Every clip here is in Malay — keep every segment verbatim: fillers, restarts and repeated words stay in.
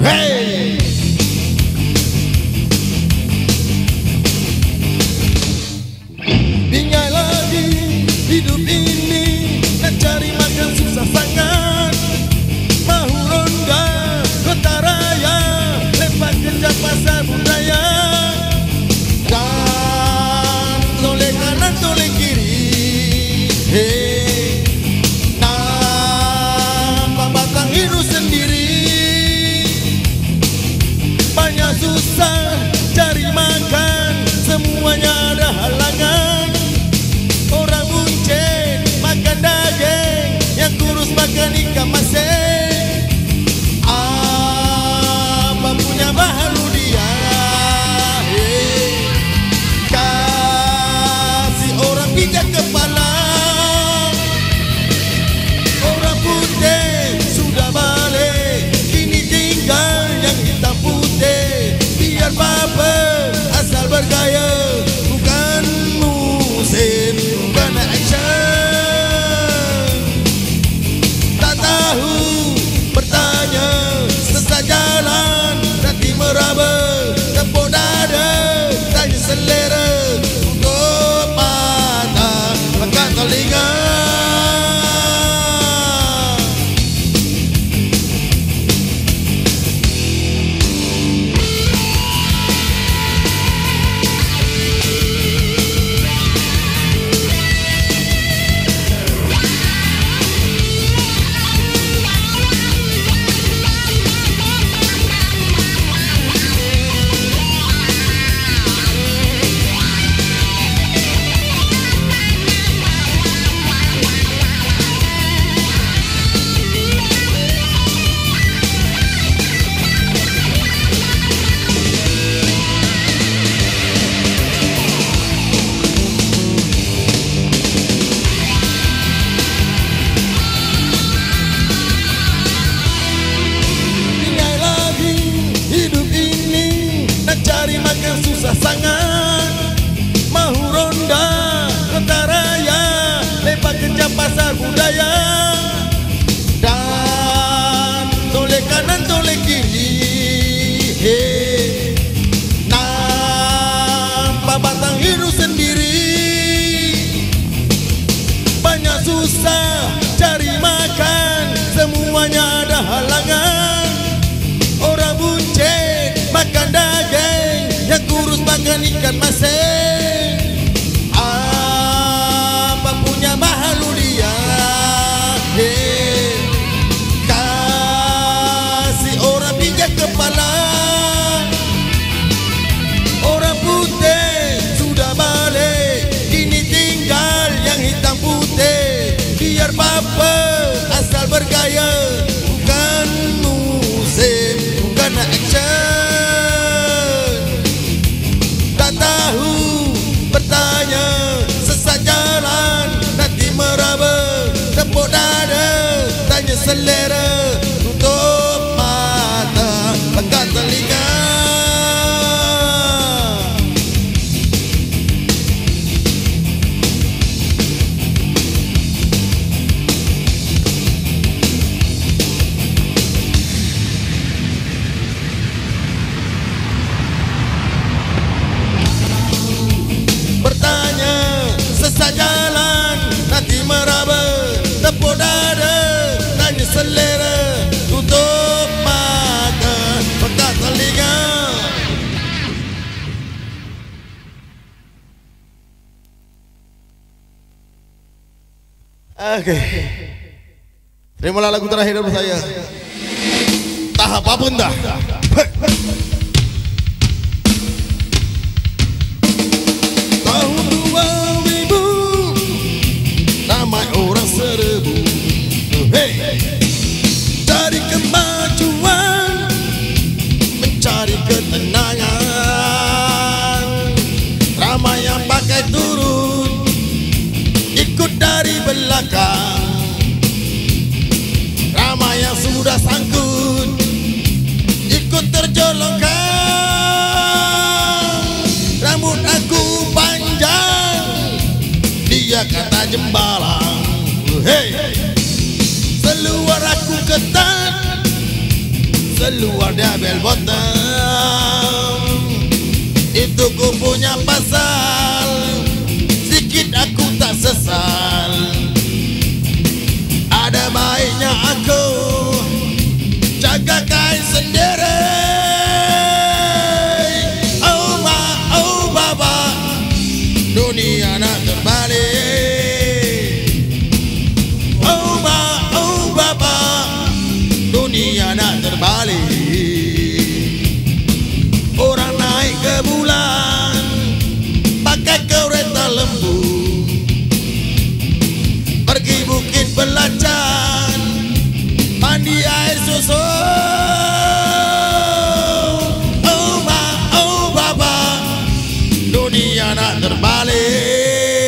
Hey, bingai lagi hidup ini, nak cari makan susah sangat. Mahu ronda kota raya, lepas kerja pasar budaya. Dan toleh kanan toleh kiri, hey, nampak batang hidup sendiri. Banyak susah cari makan, semuanya ada halangan. Orang buncit makan daging, yang kurus makan ikan masin. Apa punya bahalu dia, hey, kasih orang pijak kepala. Orang putih sudah balik, kini tinggal yang hitam putih. Biar apa asal bergaya, bukan musim, bukan action. Tak tahu bertanya, sesat jalan nanti meraba. Tepuk dada, tanya selera, tutup mata, pegang telinga. Cari makan susah sangat. Mahu ronda kota raya, lepas kerja pasar budaya. Dan toleh kanan toleh kiri, hey, nampak batang hidup sendiri. Banyak susah cari makan, semuanya ada halangan. Orang buncit makan daging, yang kurus makan ikan masin. Apa punya bahalu dia, hey, kasih orang pijak kepala. Orang putih sudah balik, kini tinggal yang hitam putih. Biar apa asal bergaya, bukan musim, bukan action. Tak tahu bertanya, sesat jalan nanti meraba. Tepuk dada, tanya selera, tutup mata, pegang telinga. Bertanya, sesat jalan nanti meraba. Tepuk dada, tanya selera, tutup mata, pegang telinga. Oke, terimalah lagu terakhir dari saya. Tahap apa dah? Tahun dua ribu, ramai orang serbu, hey, cari kemajuan, mencari ketenangan. Ramai yang pakai turun, ikut dari belakang. Ramai yang sudah sangkut, ikut terjolongkan. Rambut aku panjang, dia kata jembalang, hey, seluar aku ketat, seluarnya bel bottom. Itu ku punya pasal, sedikit aku tak sesal. Ada baiknya aku jaga kain sendiri. Oh ma, oh baba, dunia nak terbalik. Oh ma, oh baba, dunia nak terbalik. Orang naik ke bulan pakai kereta lembu, pergi bukit belacan, mandi air susu. Oh ma, oh baba, dunia nak terbalik.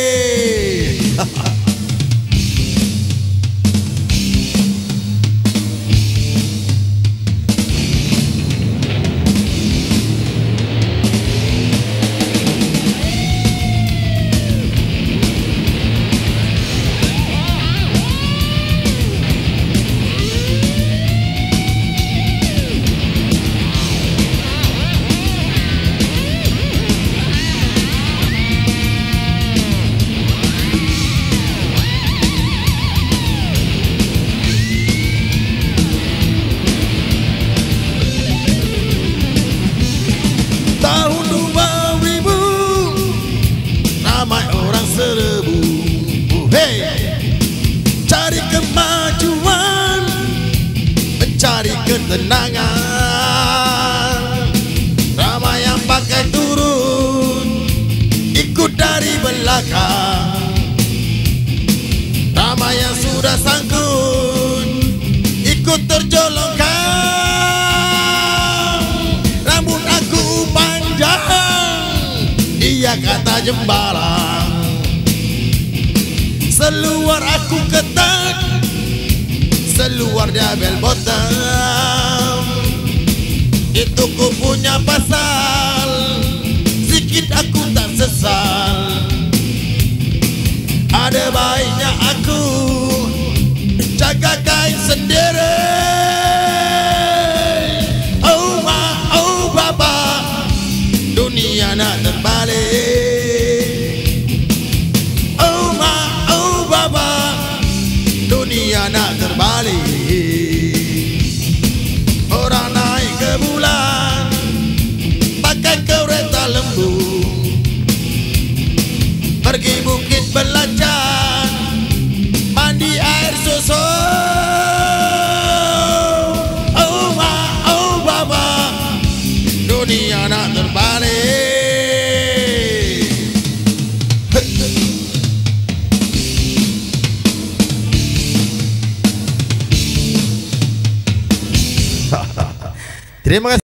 Tahun dua ribu ramai orang serbu, hey, cari kemajuan, mencari ketenangan. Ramai yang pakai turun, ikut dari belakang. Ramai yang sudah sangkut, ikut terjolongkan. Rambut aku dia kata jembalang, seluar aku ketat, seluarnya bel bottom. Itu ku punya pasal, sedikit aku tak sesal. Ada baiknya aku jaga kain sendiri. Oh ma, oh baba, dunia nak terbalik. Oh ma, oh baba, dunia nak terbalik. Orang naik ke bulan pakai kereta lembu, pergi bukit belacan, mandi air susu. Oh ma, oh baba, dunia nak terbalik. Terima kasih.